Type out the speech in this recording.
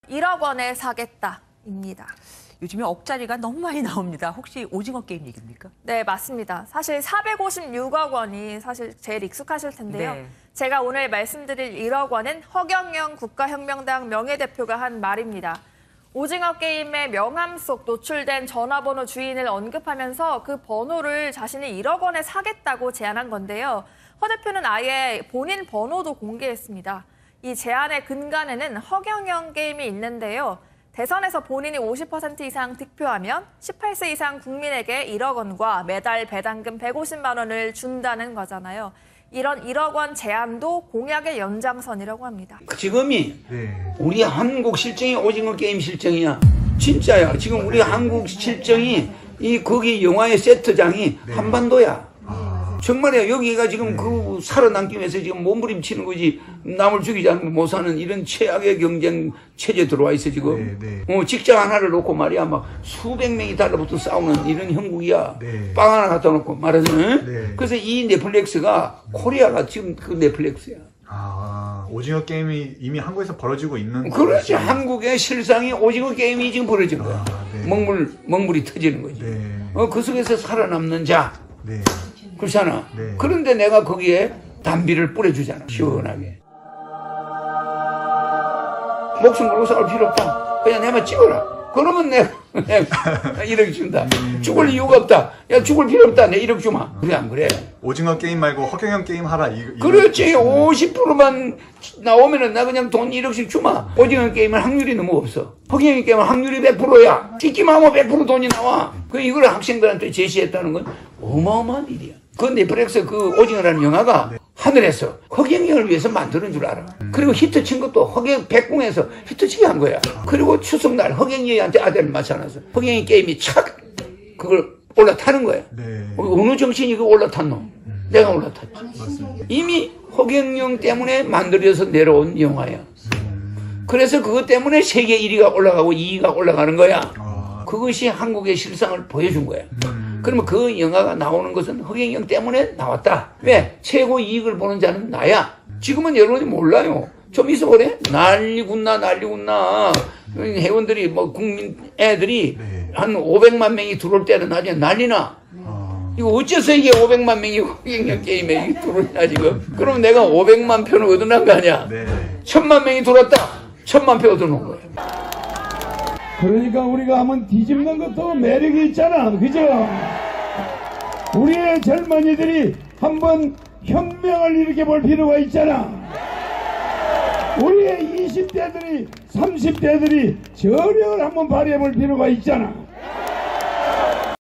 1억 원에 사겠다입니다. 요즘에 억짜리가 너무 많이 나옵니다. 혹시 오징어 게임 얘기입니까? 네, 맞습니다. 사실 456억 원이 사실 제일 익숙하실 텐데요. 네. 제가 오늘 말씀드릴 1억 원은 허경영 국가혁명당 명예대표가 한 말입니다. 오징어 게임의 명함 속 노출된 전화번호 주인을 언급하면서 그 번호를 자신이 1억 원에 사겠다고 제안한 건데요. 허 대표는 아예 본인 번호도 공개했습니다. 이 제안의 근간에는 허경영 게임이 있는데요. 대선에서 본인이 50% 이상 득표하면 18세 이상 국민에게 1억 원과 매달 배당금 150만 원을 준다는 거잖아요. 이런 1억 원 제안도 공약의 연장선이라고 합니다. 지금이 우리 한국 실정이 오징어 게임 실정이야. 진짜야. 지금 우리 한국 실정이 거기 영화의 세트장이 한반도야. 정말이야. 여기가 지금 그 살아남기 위해서 지금 몸부림치는 거지. 남을 죽이지 않고 못 사는 이런 최악의 경쟁 체제 들어와 있어 지금. 직장 하나를 놓고 말이야 막 수백 명이 달라붙어 싸우는 이런 형국이야. 빵 하나 갖다 놓고 말하자면. 그래서 이 넷플릭스가 코리아가 지금 그 넷플릭스야. 아, 오징어 게임이 이미 한국에서 벌어지고 있는. 그렇지. 한국의 실상이 오징어 게임이 지금 벌어진 거야. 먹물이 터지는 거지. 그 속에서 살아남는 자. 그렇잖아. 그런데 내가 거기에 담비를 뿌려주잖아. 시원하게. 목숨 걸고 싸울 필요 없다. 그냥 내만 찍어라. 그러면 내가 1억 준다. 죽을 이유가 없다. 야, 죽을 필요 없다. 내 1억 주마. 그래, 안 그래? 오징어 게임 말고 허경영 게임 하라. 그렇지. 50%만 나오면은 나 그냥 돈 1억씩 주마. 오징어 게임은 확률이 너무 없어. 허경영 게임은 확률이 100%야. 찍기만 하면 100% 돈이 나와. 이걸 학생들한테 제시했다는 건 어마어마한 일이야. 그 넷플릭스 그 오징어라는 영화가 하늘에서 허경영을 위해서 만드는 줄 알아. 그리고 히트 친 것도 백궁에서 히트치게 한 거야. 그리고 추석날 허경영이한테 아들을 맞춰놔서 허경영 게임이 착 그걸 올라타는 거야. 어느 정신이 그 올라탔노? 내가 올라탔지. 이미 허경영 때문에 만들어져서 내려온 영화야. 그래서 그것 때문에 세계 1위가 올라가고 2위가 올라가는 거야. 그것이 한국의 실상을 보여준 거야. 그러면 그 영화가 나오는 것은 허경영 때문에 나왔다. 왜? 최고 이익을 보는 자는 나야. 지금은 여러분이 몰라요. 좀 있어보래. 난리군나. 회원들이 국민 애들이 한 500만 명이 들어올 때는 나중에 난리나. 이거 어째서 이게 500만 명이 허경영 게임에 들어오냐 지금. 그럼 내가 500만 표는 얻어난 거 아니야. 1000만 명이 들어왔다. 1000만 표 얻어놓은 거야. 그러니까 우리가 한번 뒤집는 것도 매력이 있잖아. 그죠? 우리의 젊은이들이 한번 혁명을 일으켜볼 필요가 있잖아. 우리의 20대들이 30대들이 저력을 한번 발휘해볼 필요가 있잖아.